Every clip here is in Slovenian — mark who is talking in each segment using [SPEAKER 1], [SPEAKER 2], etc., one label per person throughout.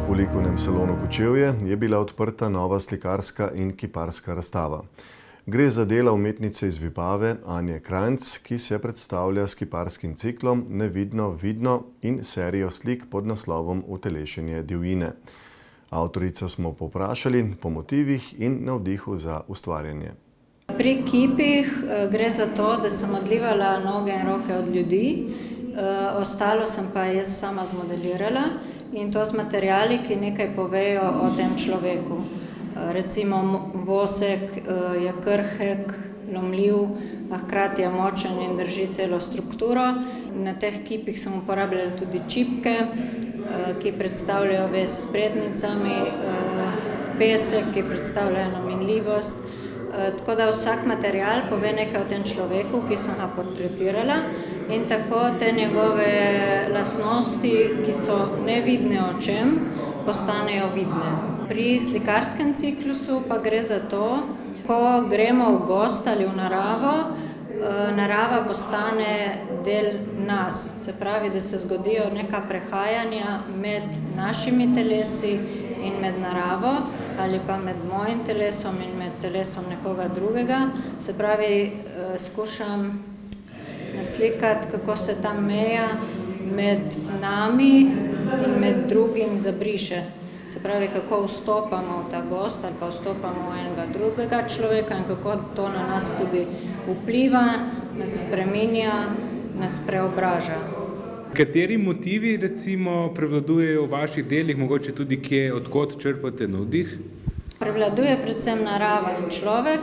[SPEAKER 1] V likovnem salonu Kočevje je bila odprta nova slikarska in kiparska razstava. Gre za dela umetnice iz Vipave Anje Krajnc, ki se predstavlja s kiparskim ciklom Nevidno vidno in serijo slik pod naslovom Utelešenje divjine. Avtorico smo povprašali po motivih in navdihu za ustvarjanje.
[SPEAKER 2] Pri kipih gre za to, da sem odlivala noge in roke od ljudi, ostalo sem pa jaz sama zmodelirala in to z materiali, ki nekaj povejo o tem človeku. Recimo vosek je krhek, lomljiv, a hkrati je močen in drži celo strukturo. Na teh kipih sem uporabljala tudi čipke, ki predstavljajo vez s sprednicami, pesek, ki predstavlja eno minljivost. Tako da vsak material pove nekaj o tem človeku, ki sem ga portretirala, in tako te njegove lastnosti, ki so nevidne očem, postanejo vidne. Pri slikarskem ciklusu pa gre za to, ko gremo v gost ali v naravo, narava postane del nas. Se pravi, da se zgodijo neka prehajanja med našimi telesi in med naravo, ali pa med mojim telesom in med telesom nekoga drugega. Se pravi, skušam naslikati, kako se ta meja med nami in med drugim zabriše. Se pravi, kako vstopamo v ta gost ali pa vstopamo v enega drugega človeka in kako to na nas tudi vpliva, nas spreminja, nas preobraža.
[SPEAKER 3] Kateri motivi recimo prevladujejo v vaših delih, mogoče tudi kje, odkot črpate navdih?
[SPEAKER 2] Prevladuje predvsem narava in človek.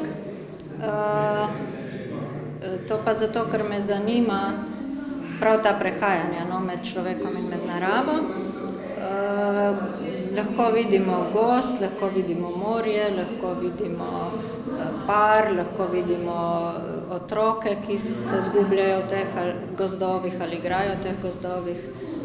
[SPEAKER 2] To pa zato, ker me zanima prav ta prehajanja med človekom in med naravo. Lahko vidimo gost, lahko vidimo morje, lahko vidimo par, lahko vidimo otroke, ki se zgubljajo v teh gozdovih ali igrajo v teh gozdovih.